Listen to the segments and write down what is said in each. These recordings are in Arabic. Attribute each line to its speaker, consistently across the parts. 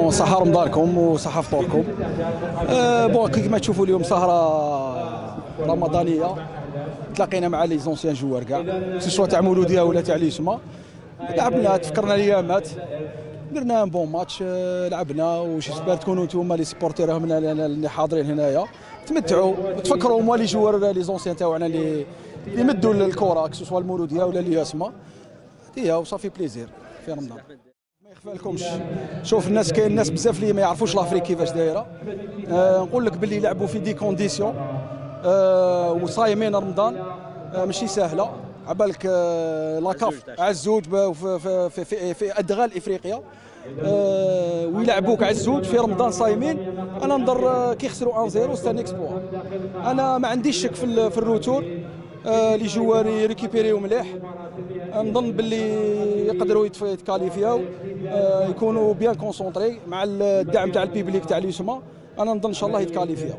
Speaker 1: صحة رمضانكم وصحة فطوركم. بون كيما تشوفوا اليوم سهرة رمضانية، تلاقينا مع لي زونسيان جوار كاع سواء تاع مولودية ولا تاع ليسما. لعبنا تفكرنا الايامات، درنا بون ماتش، لعبنا وجيسبر تكونوا نتوما لي سيبورتير هنا اللي حاضرين هنايا تمتعوا وتفكروا هما لي جوار لي زونسيان تاعنا اللي يمدوا الكره سواء المولودية ولا ليسما هي وصافي بليزير في رمضان. ما يخفى لكمش، شوف الناس كاين ناس بزاف اللي ما يعرفوش لافريك كيفاش دايره. نقول لك باللي يلعبوا في دي كونديسيون وصايمين رمضان، ماشي سهله. عبالك لاكاف عزوج في ادغال افريقيا، ويلعبوك عزوج في رمضان صايمين. انا نضر كيخسروا 1-0 سي ان اكسبلوا. انا ما عنديش شك في الروتور، لي جواري ريكيبيريو مليح. نظن باللي يقدروا يتكاليفياو، يكونوا بيان كونسونطري مع الدعم تاع البيبليك تاع ليسما. انا نظن ان شاء الله يتكاليفياو.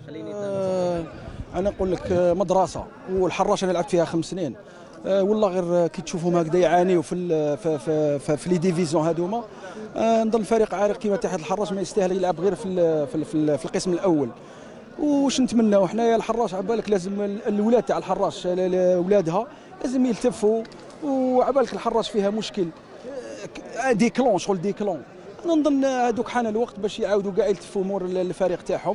Speaker 1: انا نقول لك مدرسه، والحراش انا لعبت فيها 5 سنين. والله غير كي تشوفهم هكذا يعانيوا في لي ديفيزيون هذوما. نظن فريق عارق كيما اتحاد الحراش ما يستاهل يلعب غير في القسم الاول. واش نتمناو حنايا الحراش، عبالك لازم الاولاد تاع الحراش اولادها لازم يلتفوا. وعبالك الحراش فيها مشكل ديكلون، شغل ديكلون. نظن هذوك حان الوقت باش يعاودوا كاع يلتفوا مور الفريق تاعهم،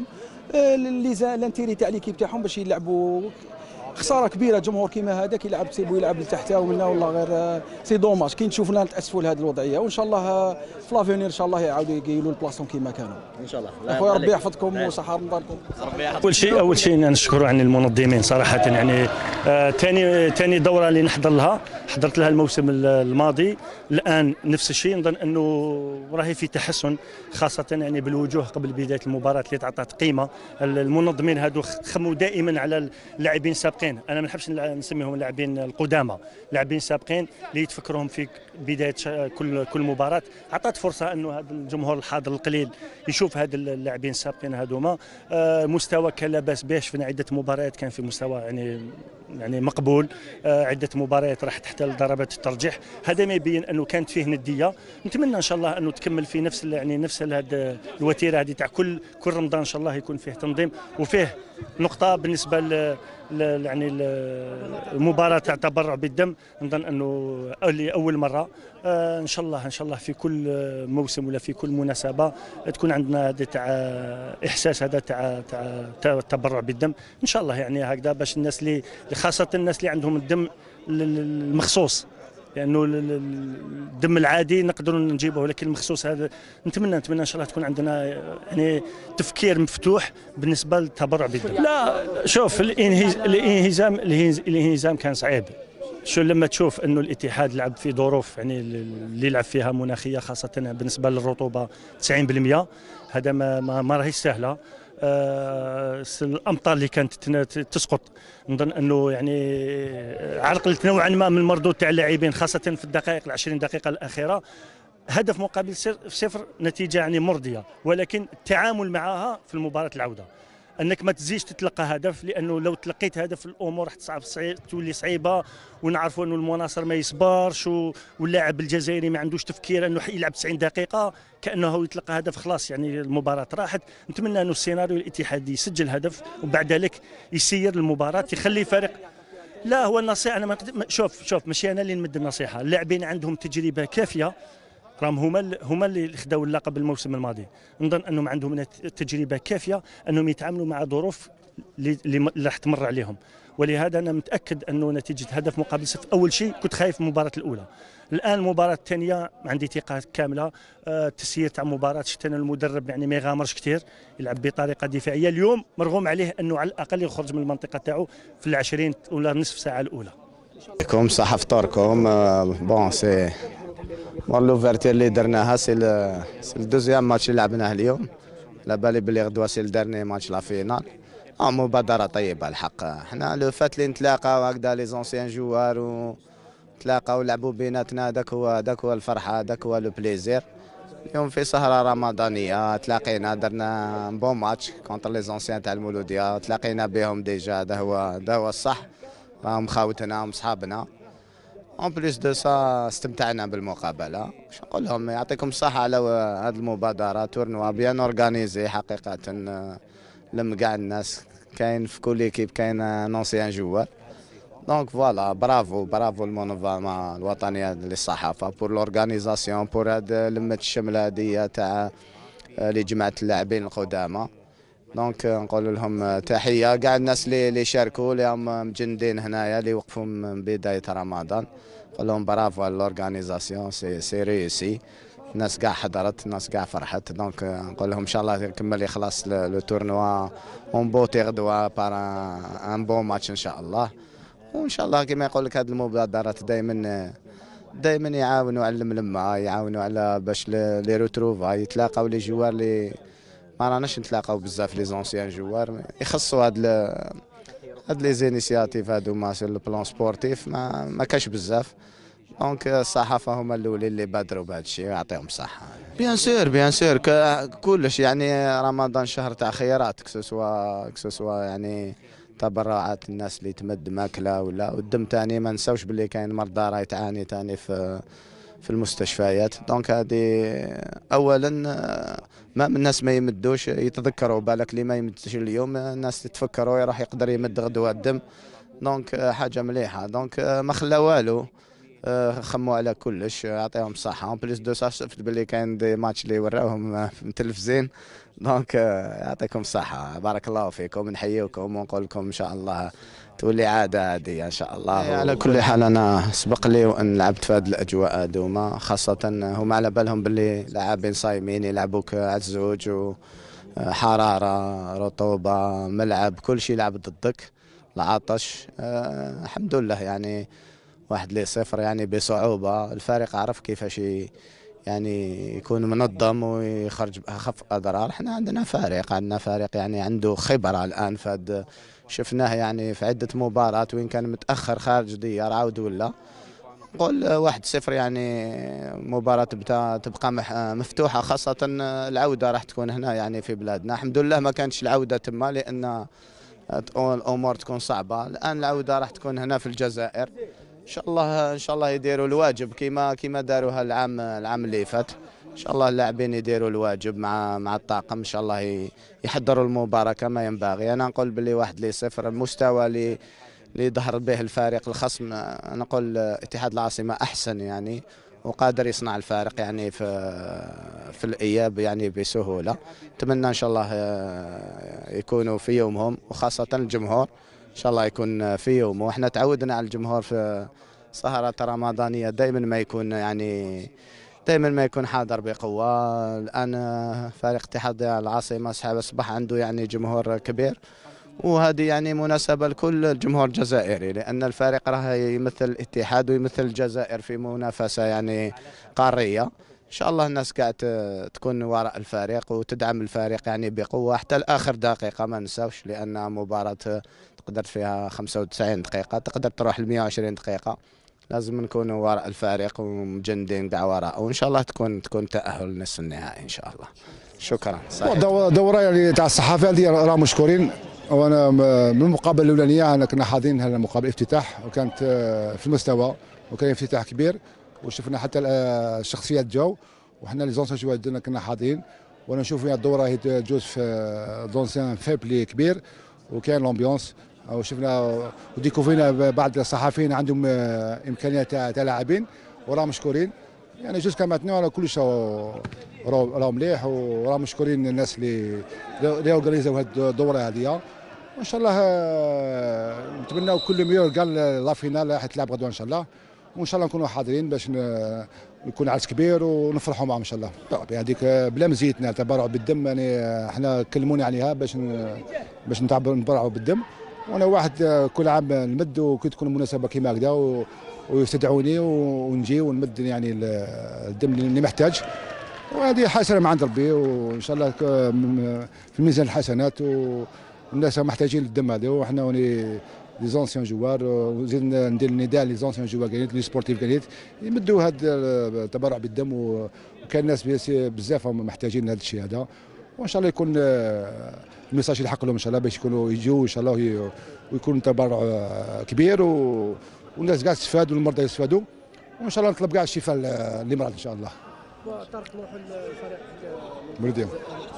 Speaker 1: لانتيري تاع ليكيب تاعهم باش يلعبوا. خساره كبيره جمهور كيما هذا كي يلعب تسيبو يلعب لتحتها ومنا، والله غير سي دوماج. كي نشوفنا نتاسفوا لهذه الوضعيه، وان شاء الله في لافونير ان شاء الله يعاودوا يقيلوا البلاصتهم كيما كانوا ان شاء الله. اخويا ربي يحفظكم وصحه رمضانكم.
Speaker 2: اول شيء نشكروا عن المنظمين صراحه. يعني ثاني دوره اللي حضرت لها الموسم الماضي. الان نفس الشيء، نظن انه راهي في تحسن، خاصه يعني بالوجوه قبل بدايه المباراه اللي تعطات قيمه. المنظمين هذو خموا دائما على اللاعبين السابقين. انا ما نحبش نسميهم اللاعبين القدامى، لاعبين سابقين اللي يتفكرهم في بدايه كل مباراه. عطات فرصه انه هذا الجمهور الحاضر القليل يشوف هذا اللاعبين السابقين هذوما. مستوى كان لا باس به، شفنا عده مباريات كان في مستوى يعني مقبول. عده مباريات راحت حتى لضربات الترجيح. هذا ما يبين انه كانت فيه نديه. نتمنى ان شاء الله انه تكمل في نفس هذه الوتيره هذه تاع كل رمضان. ان شاء الله يكون فيه تنظيم وفيه نقطه بالنسبه يعني المباراه تاع تبرع بالدم. نظن انه لاول مره ان شاء الله في كل موسم ولا في كل مناسبه تكون عندنا هذا تاع احساس هذا تاع التبرع بالدم ان شاء الله. يعني هكذا باش الناس اللي خاصه الناس اللي عندهم الدم المخصوص، لانه الدم العادي نقدروا نجيبه، ولكن المخصوص هذا نتمنى ان شاء الله تكون عندنا يعني تفكير مفتوح بالنسبه للتبرع بالدم. لا شوف، الانهزام كان صعيب. شو لما تشوف انه الاتحاد لعب في ظروف يعني اللي يلعب فيها مناخيه، خاصه بالنسبه للرطوبه 90%، هذا ما راهيش سهله. الامطار اللي كانت تسقط، نظن انه يعني عرقلت نوعا ما من المردود تاع اللاعبين، خاصه في الدقائق 20 دقيقه الاخيره. هدف مقابل 0 نتيجه يعني مرضيه، ولكن التعامل معها في المباراه العوده انك ما تزيدش تتلقى هدف، لانه لو تلقيت هدف الامور راح تولي صعيبه. ونعرفوا انه المناصر ما يصبرش، واللاعب الجزائري ما عندوش تفكير انه يلعب 90 دقيقه كانه يتلقى هدف خلاص يعني المباراه راحت. نتمنى انه السيناريو الاتحادي يسجل هدف وبعد ذلك يسير المباراه، يخلي فريق. لا هو النصيحه، انا شوف ماشي انا اللي نمد النصيحه. اللاعبين عندهم تجربه كافيه، راهم هما اللي خداو اللقب الموسم الماضي. نظن انهم عندهم تجربه كافيه انهم يتعاملوا مع ظروف اللي راح تمر عليهم. ولهذا انا متاكد انه نتيجه هدف مقابل 0. اول شيء كنت خايف من المباراه الاولى، الان المباراه الثانيه عندي ثقه كامله. التسيير تاع مباراه شفنا المدرب يعني ما يغامرش كثير، يلعب بطريقه دفاعيه. اليوم مرغوم عليه انه على الاقل يخرج من المنطقه تاعو في 20 ولا نصف ساعه الاولى.
Speaker 3: عليكم صحه فطوركم. بون سي بون لوفرتير اللي درناها سي الدوزيام ماتش اللي لعبناه اليوم. على بالي بلي غدوه سي الدرني ماتش لا فينال. مبادره طيبه الحق. حنا لو فات اللي نتلاقاو هكذا لي زونسيان جوار ونتلاقاو ولعبوا بيناتنا، هذاك هو الفرحه، هذاك هو لو بليزير. اليوم في سهره رمضانيه تلاقينا، درنا بون ماتش كونتر لي زونسيان تاع المولوديه، تلاقينا بهم ديجا. هذا هو الصح، راهم خاوتنا وصحابنا. اون بليس دو سا استمتعنا بالمقابله. واش نقول لهم، يعطيكم الصحه على هذه المبادره. تورنوا بيان اورغانيزي حقيقه، لم كاع الناس، كاين في كل ايكيب كاين نونسيان جوار. دونك فوالا، برافو برافو المنظمه الوطنيه للصحافه بور لورغانيزاسيون، بور هاد لمه الشمله هذه تاع اللي جمعت اللاعبين القدامى. دونك نقول لهم تحيه كاع الناس اللي شاركوا، اللي هم مجندين هنايا، اللي وقفوا من بدايه رمضان. نقول لهم برافو على لورغانيزاسيون، سي ريوسي. الناس كاع حضرت، الناس كاع فرحت. دونك نقول لهم ان شاء الله يكمل يخلص لو تورنوا اون بوتي غدوه بار ان بون ماتش ان شاء الله. وان شاء الله كما يقول لك هذه المبادرات دائما يعاونوا على الملمه، يعاونوا على باش لي روتروفا يتلاقاو لي جوار اللي ما راناش نتلاقاو بزاف لي زونسيان جوار. يخصوا هاد لي زينيسياتيف هادوما سور لو بلان سبورتيف ما كاش بزاف. دونك الصحافه هما الاولين اللي بادروا بهذا الشيء، يعطيهم الصحه. بيان سور كلش يعني رمضان شهر تاع خيرات، كسوسوا يعني تبرعات الناس اللي تمد ماكله ولا والدم تاني. ما نساوش باللي كاين مرضى راهي تعاني تاني في المستشفيات. دونك هذه اولا ما الناس ما يمدوش، يتذكروا بالك اللي ما يمدش اليوم الناس تتفكروا راح يقدر يمد غدوه الدم. دونك حاجه مليحه. دونك ما خلا والو، خموا على كلش، يعطيهم الصحه. اون بليس دو سا شفت باللي كاين دي ماتش اللي وراوهم في التلفزيون. دونك يعطيكم الصحه، بارك الله فيكم، نحييكم ونقول لكم ان شاء الله تولي عاده هذه ان شاء الله. على كل حال انا سبق لي وان لعبت في هذه الاجواء هذوما، خاصه هما على بالهم باللي لاعبين صايمين يلعبوك على الزوج، وحراره رطوبه ملعب كل شيء لعب ضدك، العطش. الحمد لله يعني 1-0 يعني بصعوبة. الفريق عرف كيفاش يعني يكون منظم ويخرج بأخف أضرار. احنا عندنا فريق يعني عنده خبرة الآن. شفناه يعني في عدة مباريات وين كان متأخر خارج ديار عاود ولا. نقول 1-0 يعني مباراة تبقى مفتوحة، خاصة العودة راح تكون هنا يعني في بلادنا. الحمد لله ما كانتش العودة تما لأن الأمور تكون صعبة. الآن العودة راح تكون هنا في الجزائر. ان شاء الله يديروا الواجب كيما داروها العام اللي فات. ان شاء الله اللاعبين يديروا الواجب مع الطاقم، ان شاء الله يحضروا المباراه كما ينبغي. انا نقول باللي 1-0 المستوى اللي ظهر به الفريق الخصم، نقول اتحاد العاصمه احسن يعني، وقادر يصنع الفارق يعني في الاياب يعني بسهوله. نتمنى ان شاء الله يكونوا في يومهم، وخاصه الجمهور ان شاء الله يكون في يوم. واحنا تعودنا على الجمهور في سهرة رمضانية دائما ما يكون حاضر بقوة. الآن فريق اتحاد العاصمة أصبح عنده يعني جمهور كبير، وهذه يعني مناسبة لكل الجمهور الجزائري، لأن الفريق راه يمثل الاتحاد ويمثل الجزائر في منافسة يعني قارية. ان شاء الله الناس قاعد تكون وراء الفريق وتدعم الفريق يعني بقوة حتى لآخر دقيقة. ما نساوش لأن مباراة تقدر فيها 95 دقيقة، تقدر تروح ل 120 دقيقة. لازم نكونوا وراء الفريق ومجندين كاع وراءه، وان شاء الله تكون تأهل لنصف النهائي ان شاء الله. شكرا.
Speaker 4: دورة يعني تاع الصحافة هذه راه مشكورين. وانا من المقابله الاولانيه انا كنا حاضرين هذا المقابله افتتاح، وكانت في المستوى، وكان افتتاح كبير، وشفنا حتى الشخصيات جاو، وحنا لي زونسيان جواد كنا حاضرين. وانا نشوف الدوره هي تجوز في زونسيان فيبلي كبير، وكان لومبيونس، وشفنا وديكوفينا بعض الصحفيين عندهم امكانيات تاع لاعبين، وراه مشكورين يعني. جوسكا ماتنو على كلش راه مليح، وراه مشكورين الناس اللي اورغانيزاو هذه الدوره هذه. وان شاء الله نتمناو كل ميور كاع لا فينال راح تلعب غدوه ان شاء الله، وان شاء الله نكونوا حاضرين باش يكون عرس كبير ونفرحوا معهم ان شاء الله. هذيك بلا مزيتنا تبرع بالدم يعني، احنا كلموني عليها باش نتبرعوا بالدم. وانا واحد كل عام نمد، وكي تكون مناسبه كيما هكذا ويستدعوني ونجي ونمد يعني الدم اللي محتاج. وهذه حسنه من عند ربي، وان شاء الله في ميزان الحسنات، والناس محتاجين للدم هذا. وحنا لي زونسيون جوار، وزيد ندير النداء لي زونسيون جوار كاين لي سبورتيف كاين يمدوا هذا التبرع بالدم، وكان الناس بزاف محتاجين لهذا الشيء هذا. وان شاء الله يكون الميساج يلحق لهم ان شاء الله باش يكونوا يجوا ان شاء الله، ويكون تبرع كبير والناس كاع تستفادوا والمرضى يستفادوا، وان شاء الله نطلب كاع الشفاء اللي مرض ان شاء الله.
Speaker 5: وطارق طموح الفريق
Speaker 4: مولوديه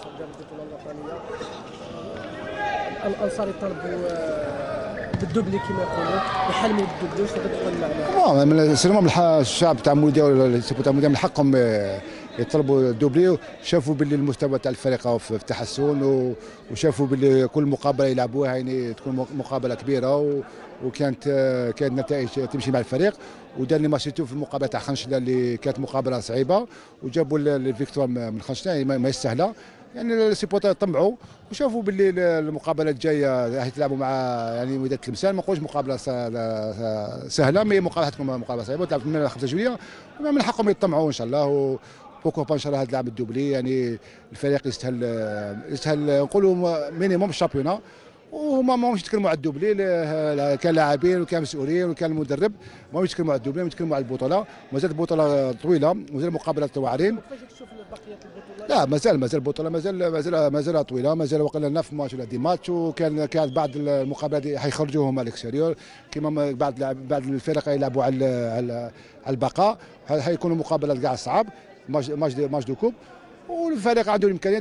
Speaker 5: الانصار يطالبوا بالدوبلي كما يقولوا، يحلموا بالدوبلي. واش تقدر تقول معنا؟
Speaker 4: سلموا من الشعب تاع مولوديه ولا السيبو تاع مولوديه من حقهم يطلبوا الدوبلي. شافوا باللي المستوى تاع الفريق في التحسن، وشافوا باللي كل مقابله يلعبوها يعني تكون مقابله كبيره، وكانت نتائج تمشي مع الفريق. ودار لي ماتشيتو في المقابله تاع خنشله اللي كانت مقابله صعيبه، وجابوا الفيكتوار من خنشله يعني ما يستاهلها. يعني السيبوتر طمعوا وشافوا باللي المقابله الجايه راح يتلعبوا مع يعني وداد تلمسان. ما نقولش مقابله سهله، مي مقابله حتكون مقابله صعيبه وتلعب من 5 جويليه، من حقهم يطمعوا ان شاء الله. بوكو با ان شاء الله هذا اللاعب الدوبلي، يعني الفريق يستاهل نقولوا مينيموم الشامبيون. وهما ماهمش يتكلموا على الدوبلي، كان لاعبين وكان مسؤولين وكان المدرب، ماهمش يتكلموا على الدوبلي، يتكلموا على البطوله. مازال البطوله طويله، مازال مقابلات واعرين.
Speaker 5: كيفاش تشوف بقيه البطولات؟
Speaker 4: لا مازال البطوله مازال طويله، مازال وقيلا 9 ماتش ولا 10 ماتش. وكان بعض المقابلات حيخرجوهم على الاكستيريور، كما بعض الفرق يلعبوا على البقاء. حيكونوا مقابلات كاع صعاب، ماتش دو كوب. والفريق عنده الامكانيات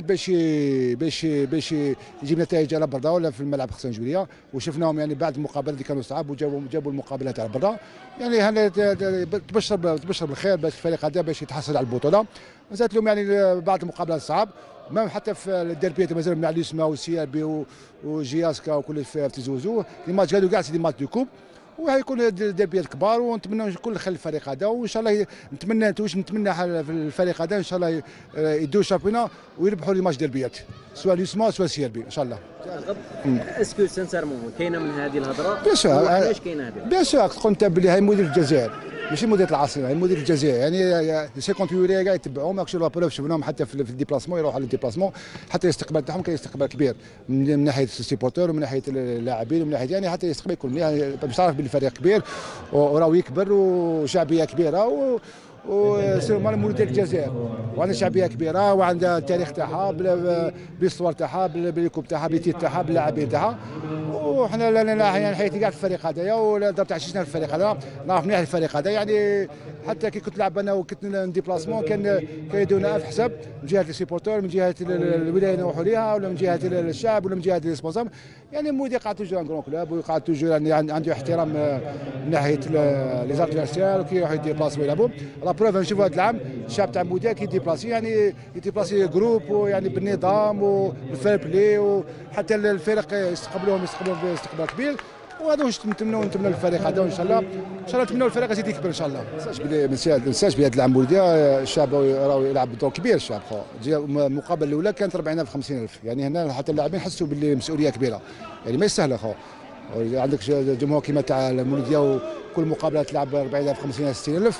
Speaker 4: باش يجيب نتائج على برا ولا في الملعب 5 جويليه. وشفناهم يعني بعد المقابلات اللي كانوا صعاب وجابوا المقابلات على برا. يعني هذا تبشر بالخير باش الفريق هذا باش يتحصل على البطوله. مازالت لهم يعني بعض المقابلات صعاب، ما حتى في الديربيات مازال مع ليسما والسيابي وجياسكا وكل في تزوزو. لي ماتش هذو كاع سيدي ماتش دو كوب، وهيكون ديربيات كبار. ونتمنى كل خير للفريق هذا، وان شاء الله نتمنى في الفريق هذا ان شاء الله يدوا الشامبيون ويربحوا لي ماتش ديربيات، سواء ليسما سواء سيربي ان شاء الله.
Speaker 5: اسكو سانسيرمون كاينه من هذه الهضره؟
Speaker 4: بيان سور،
Speaker 5: علاش كاينه هذه؟
Speaker 4: بيان سور تقول انت بلي هاي مدير الجزائر ماشي مدير العاصمه، هاي مدير الجزائر. يعني 58 ولايه كاع يتبعوهم، ماكش لا بروف شفناهم حتى في الديبلاسمون، يروحوا على الديبلاسمون. حتى الاستقبال تاعهم كان استقبال كبير من ناحيه السيبورتور ومن ناحيه اللاعبين ومن ناحيه يعني حتى الاستقبال يكون مليح. باش تعرف باللي الفريق كبير وراه يكبر وشعبيه كبيره، وسيرمون مولودية الجزائر وعندها شعبيه كبيره وعندها التاريخ تاعها بالصور تاعها بالكوب تاعها بالتيت تاعها باللاعبين تاعها. وحنا يعني حياتي كاع في الفريق هذايا، ولا درت عشيشنا في الفريق هذا، نعرف مليح الفريق هذا. يعني حتى كي كنت نلعب انا وكنت نديبلاسمون كان يدونا في حساب من جهه السيبورتور، من جهه الولايه اللي نروحوا ليها، ولا من جهه الشعب، ولا من جهه الريسبونسابل. يعني مودي قاعد توجور ان كرون كلوب، وقاعد توجور يعني عنده احترام من ناحيه لي زادفيرسيال وكي يروحوا يديبلاسوا يلعبوا. لا بروف نشوفوا هذا العام الشعب تاع مودي كي يديبلاسي يعني يديبلاسي جروب، ويعني بالنظام والفير بلاي، وحتى الفرق يستقبلوهم باستقبال كبير. وهذا واش نتمنوا للفريق هذا، وان شاء الله نتمنوا الفريق يزيد يكبر ان شاء الله. ما ننساش بلي هذا العام مولوديه الشعب راه يلعب دور كبير. الشعب المقابله الاولى كانت 40,000 50,000، يعني هنا حتى اللاعبين حسوا باللي مسؤوليه كبيره، يعني ما يستاهل خو. عندك جمهور كيما تاع المولوديه وكل مقابله تلعب 40,000 50,000 60,000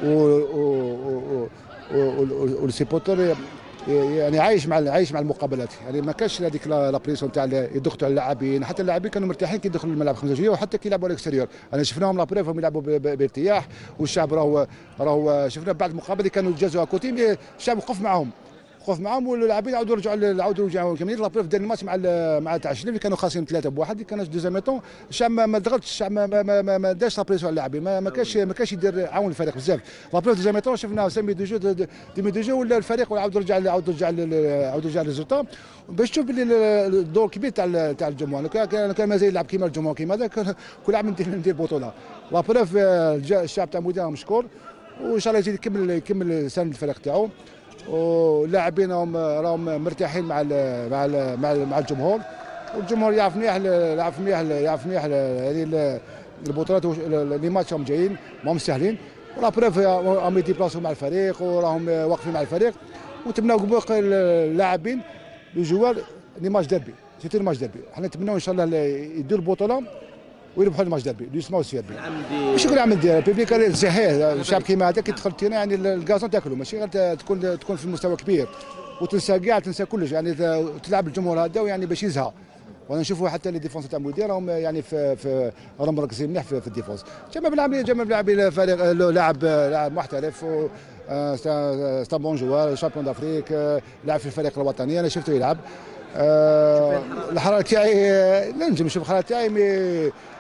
Speaker 4: والسيبوتر يعني عايش مع المقابلات. يعني ما كانش هذيك لا بريسيون تاع يضغطوا على اللاعبين، حتى اللاعبين كانوا مرتاحين كي يدخلوا الملعب 5 جويليه، وحتى كي يلعبوا على الاكستيريور انا شفناهم لا بريف يلعبوا بارتياح. والشعب راهو شفنا بعد المقابله كانوا جازوا كوتي، الشعب وقف معهم واللاعبين عاودوا رجعوا كاملين. لابروف دار الماتش مع تاع الشليف اللي كانوا خاسرين 3-1، كان دوزيام ميطون الشعب ما ضغطش، الشعب ما دارش لابريسيون على اللاعبين، ما كانش يدير عاون الفريق بزاف. لابروف دوزيام ميطون شفنا سامي دي جو ولا الفريق عاود رجع للريزولتا، باش تشوف باللي الدور كبير تاع الجمهور. كان مازال يلعب كيما الجمهور كيما هذا كل عام ندير بطوله. لابروف الشعب تاع مودي مشكور، وان شاء الله يزيد يكمل سنه الفريق تاعو. ولاعبين راهم مرتاحين مع الجمهور، والجمهور يعرف مليح هذه البطولات. لي ماتش راهم جايين ماهم ساهلين، ولا بروف راهم يديبلاسوا مع الفريق وراهم واقفين مع الفريق. ونتمناو باقي اللاعبين الجوار لي ماتش ديربي، سيتي ماتش ديربي. حنا نتمناو ان شاء الله يديروا البطوله ويربحوا الماتش ديربي اللي يسمعوا السيربي. ماشي كل عام ندير بيبليك صحيح. الشعب كيما هذا كي تدخل تينا يعني الكازون تاكلوا، ماشي غير تكون في مستوى كبير تنسى كلش، يعني تلعب الجمهور هذا ويعني باش يزهى. وانا نشوفوا حتى لي ديفونس تاع مودي راهم يعني راهم مركزين مليح في الديفونس. جمع بلاعبين فريق لاعب محترف، ستا بون جوار شامبيون دافريك، لاعب في الفريق الوطني، انا شفته يلعب. الحراره تاعي لا نجم نشوف الحراره تاعي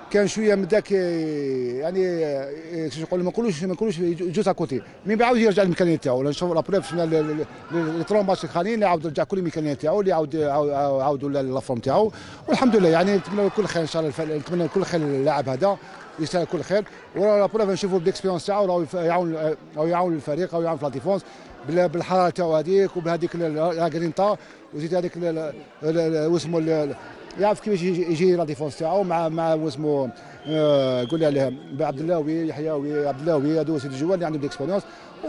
Speaker 4: كان شويه من ذاك يعني كيفاش نقول ما نقولوش جوز اكوتي مي بيعاود يرجع للامكانيه تاعو. نشوف لابريف شفنا لي ترون ماتش الخاليين يعاود يرجع كل الامكانيه تاعو اللي عاودوا لافورم تاعو. والحمد لله يعني نتمنى كل خير ان شاء الله. نتمنى كل خير اللاعب هذا يستاهل كل خير. ولابريف نشوفوا بالاكسبيرونس تاعو راهو يعاون الفريق او يعاون في لا ديفونس بالحراره تاعو هذيك وبهذيك لا جرينتا وزيد هذيك واسمه يعرف كيفاش يجي لا ديفونس تاعو مع واسمه قول لي عليه عبد اللهوي يحيى عبد اللهوي هذو سيد الجوال اللي عندهم ديكسبيريونس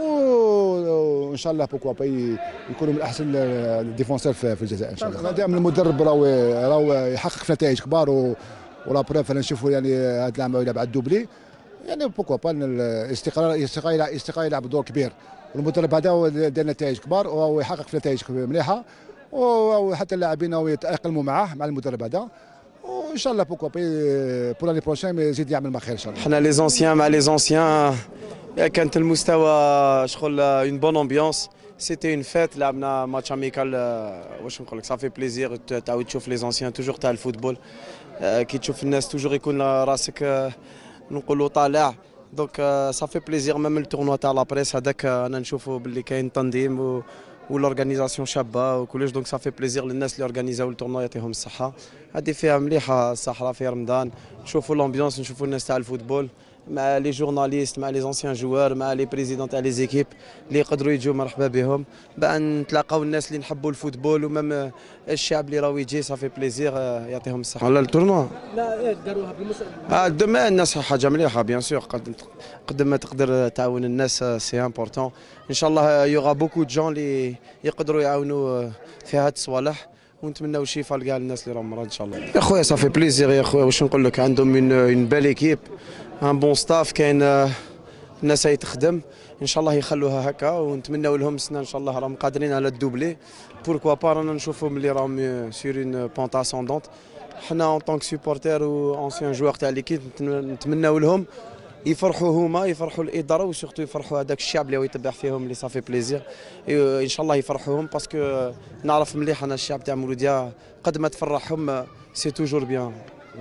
Speaker 4: وان شاء الله بوكوا با يكونوا من احسن الديفونسور في الجزائر ان شاء الله. دائما المدرب راهو يحقق في نتائج كبار ولا بروف نشوفوا يعني هذا العام يلعب على الدوبلي يعني بوكوا با الاستقرار يلعب دور كبير. والمدرب هذا دار نتائج كبار ويحقق في نتائج مليحه وحتى اللاعبين يتاقلموا معاه مع المدرب هذا وان شاء الله بوكوا بي بور لاني بروشين يزيد يعمل ما خير ان شاء الله.
Speaker 6: حنا لي زونسيان مع لي زونسيان كانت المستوى شغل اون بون امبيونس سيتي اون فيت. لعبنا ماتش اميكال واش نقول لك صافي بليزير تعاود تشوف لي زونسيان توجور تاع الفوتبول كي تشوف الناس توجور يكون راسك نقولوا طالع دونك صافي بليزير ميم التورنوا تاع لابريس هذاك انا نشوفوا باللي كاين تنظيم والورغانيزاسيون شابه وكلش دونك صافي بليزير للناس اللي اورغانيزاو التورنوا يعطيهم الصحه. هذه فيها مليحه الصحراء في رمضان نشوفوا لامبيونس نشوفوا الناس تاع الفوتبول مع لي جورناليست مع لي زونسيان جوار مع لي بريزيدون تاع لي زيكيب اللي يقدروا يجوا مرحبا بهم باه نتلاقاو الناس اللي نحبوا الفوتبول ومام الشعب اللي راهو يجي صافي بليزير يعطيهم الصحه. على التورنوا
Speaker 5: لا داروها بالمسابقه
Speaker 6: دما الناس حاجه مليحه بيان سور قد ما تقدر تعاون الناس سي امبورطون. ان شاء الله يوغا بوكو جون اللي يقدروا يعاونوا في هاد الصوالح ونتمناو الشفاء لكاع الناس اللي راهم مرض ان شاء الله. يا خويا صافي بليزير يا خويا واش نقول لك عندهم اون بال ايكيب ان بون ستاف كاين الناس هي تخدم ان شاء الله يخلوها هكا ونتمناو لهم السنه ان شاء الله راهم قادرين على الدوبلي بوركوا با رانا نشوفهم اللي راهم سور اون بونت اسوندونت. حنا اون طونك سوبورتير و انسيان جوار تاع ليكيب نتمناو لهم يفرحوا هما يفرحوا الاداره وسورتو يفرحوا هذاك الشعب اللي هو يتبع فيهم اللي صافي بليزير ان شاء الله يفرحوهم باسكو نعرف مليح انا الشعب تاع مولوديا قد ما تفرحهم سي توجور بيان.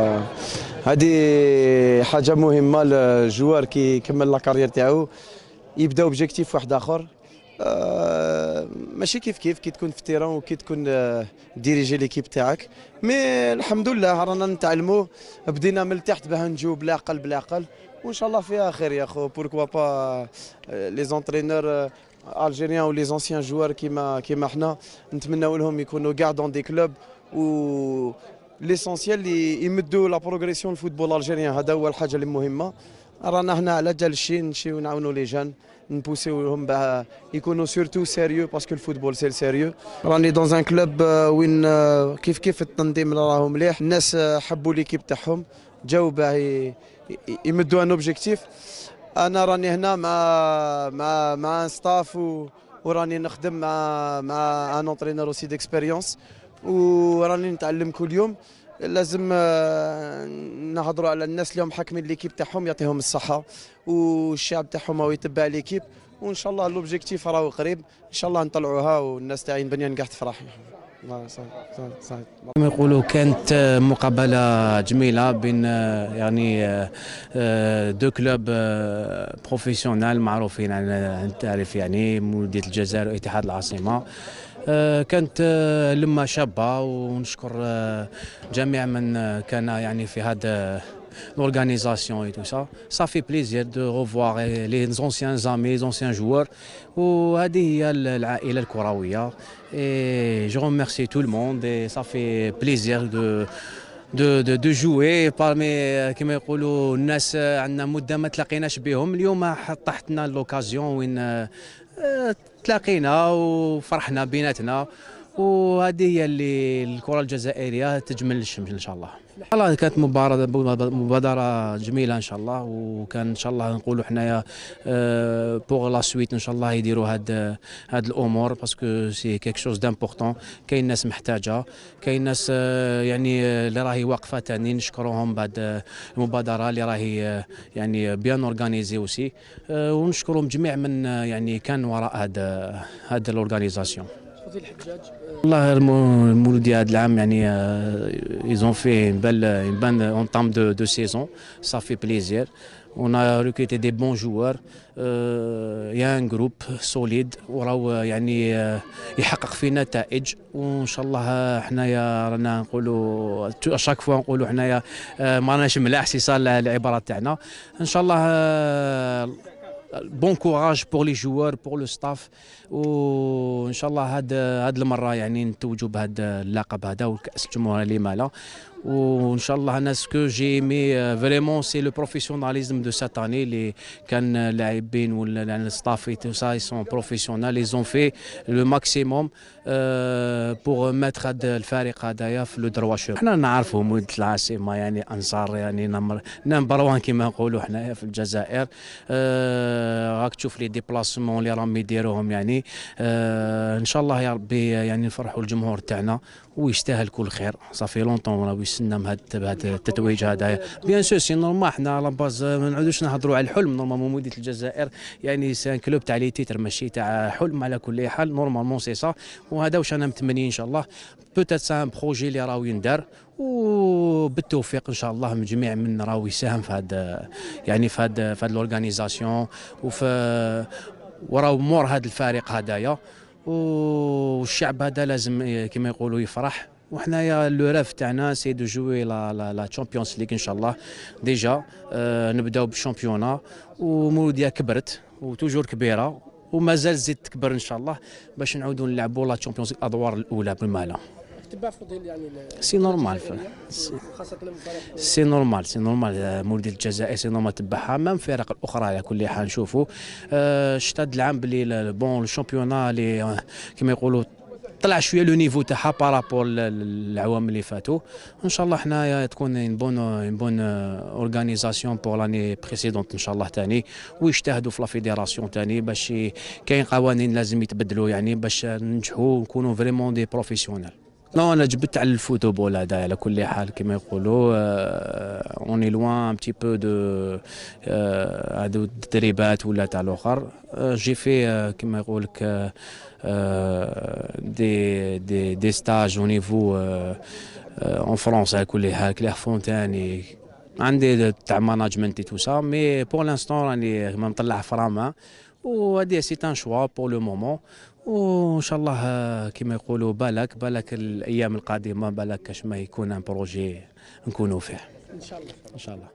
Speaker 6: هذه حاجه مهمه للجوار كي يكمل لا كارير تاعو يبدا اوبجيكتيف واحد اخر ماشي كيف كي تكون في التيران وكي تكون ديريجي ليكيب تاعك مي الحمد لله رانا نتعلموا بدينا من التحت باه نجيو بالعقل وان شاء الله فيها خير يا خو بوركوا با لي زونترينور الجيريان و لي زونسيان جوار كيما حنا نتمناو لهم يكونوا كاع دون دي كلوب و ليسونسيال اللي يمدوا لا بروغريسيون الفوتبول الجيريان هذا هو الحاجه اللي مهمه. رانا هنا على جال الشيء نمشيو نعاونوا لي جان نبوسيو لهم باه يكونوا سورتو سيريو باسكو الفوتبول سي سيريو. راني دون ان كلوب وين كيف التنظيم راهو مليح الناس حبوا ليكيب تاعهم جاو باه يمدوا ان اوبجيكتيف. انا راني هنا مع ستاف وراني نخدم مع ان اونترينور اوسي ديكسبيريونس وراني نتعلم كل يوم. لازم نهضروا على الناس اللي هم حاكمين ليكيب تاعهم يعطيهم الصحه والشعب تاعهم هو يتبع ليكيب وان شاء الله لوبجيكتيف راهو قريب ان شاء الله نطلعوها والناس تاعين بنيان كاع تفرح.
Speaker 7: صحيح كما يقولوا كانت مقابله جميله بين يعني دو كلوب بروفيسيونال معروفين عن التعريف يعني مولودية الجزائر واتحاد العاصمه. كانت لمه شابه ونشكر جميع من كان يعني في هذا l'organisation et tout ça. Ça fait plaisir de revoir les anciens amis, les anciens joueurs. وهذه هي العائلة الكروية. Et je remercie tout le monde et ça fait plaisir de jouer parmi كما يقولوا الناس عندنا مدة ما تلاقيناش بهم. اليوم طاحتنا لوكازيون وين تلاقينا وفرحنا بيناتنا وهذه هي اللي الكرة الجزائرية تجمل الشمس ان شاء الله. والله كانت مبادرة جميلة ان شاء الله وكان ان شاء الله نقولوا حنايا بوغ لا سويت ان شاء الله يديروا هاد الامور باسكو سي كيك شوز دامبورطون. كاين ناس محتاجة كاين ناس يعني اللي راهي واقفة تاني نشكروهم بعد المبادرة اللي راهي يعني بيان اورغانيزي اوسي ونشكرهم جميع من يعني كان وراء هاد الاورغانيزاسيون.
Speaker 5: فضيل الحجاج
Speaker 7: والله المولودية هذا العام يعني ils ont fait une bonne entame de saison, ça fait plaisir. On a recruté des bons joueurs. Il y a un groupe solide وراهو يعني يحقق فينا نتائج، وان شاء الله حنايا رانا نقولوا اشاك فوا نقولوا حنايا ما راناش ملاح سي صار العباره تاعنا. ان شاء الله بون كوراج بور لي جوار بور لو ستاف، وان شاء الله هاد المره يعني نتوجوا بهذا اللقب هذا والكاس الجمهوريه اللي مالا. وان شاء الله انا سكو جي ايمي فريمون سي لو بروفيسيوناليزم دو سات اني اللي كان اللاعبين ولا الستاف تو سا سون بروفيسيونال اي زون في لو ماكسيموم بور ماتر هذا الفريق هذايا في لو دروا شو. حنا نعرفوا مولد العاصمه يعني انصار يعني نمبر 1 كما نقولوا حنايا في الجزائر. راك تشوف لي ديبلاسمون اللي راهم يديروهم يعني ان شاء الله يا ربي يعني نفرحوا الجمهور تاعنا ويستاهل كل خير. صافي لونطون راهو يستنى بهذا التتويج هذايا. بيان سور سي نورمال حنا على باز ما نعودوش نهضروا على الحلم. نورمالمون مولودية الجزائر يعني سان كلوب تاع لي تيتر ماشي تاع حلم على كل حال. نورمالمون سي سا، وهذا واش انا متمني ان شاء الله. بوتيت سا ان بروجي اللي راهو يندار، وبالتوفيق ان شاء الله من جميع من راهو يساهم في هذا يعني في هذا الاورغانيزاسيون وفي وراهو مور هذا الفريق هذايا. والشعب هذا لازم كما يقولوا يفرح. وحنايا لو راف تاعنا سي دو جوي لا تشامبيونز ليغ ان شاء الله. ديجا نبداو بالشامبيونا، ومولودية كبرت وتوجور كبيره ومازال زيد تكبر ان شاء الله باش نعاودوا نلعبوا لا تشامبيونز الادوار الاولى بالمالا.
Speaker 5: تبع فضيل يعني
Speaker 7: سي نورمال
Speaker 5: خاصه المباراه
Speaker 7: سي نورمال مولودية الجزائر سي نورمال تبعها مام الفرق الاخرى على كل حال. نشوفوا شتا هذا العام بلي بون الشامبيونا اللي كما يقولوا طلع شويه لو نيفو تاعها بارابور العوام اللي فاتوا. ان شاء الله حنايا تكون اون بون اورغانيزاسيون بور لاني بريسيدونت ان شاء الله ثاني، ويجتهدوا في لا فيدراسيون ثاني باش كاين قوانين لازم يتبدلوا يعني باش ننجحوا ونكونوا فريمون دي بروفيسيونيل. نو انا جبت على الفوتبول هذا على كل حال كما يقولوا اوني لوان ان بتي بو دو هادو التدريبات ولا تاع الاخر. جي في كما يقول لك دي ستاج او نيفو اون فرونس على كل حال كلير فونتاني عندي تاع ماناجمنت تو سا. مي بور لانستون راني ما مطلع فراما، وهذه سي ان شوا بور لو مومون. وان شاء الله كما يقولوا بالك الايام القادمه بالك كاش ما يكون ان بروجي نكونوا فيه
Speaker 5: ان شاء الله.
Speaker 7: ان شاء الله.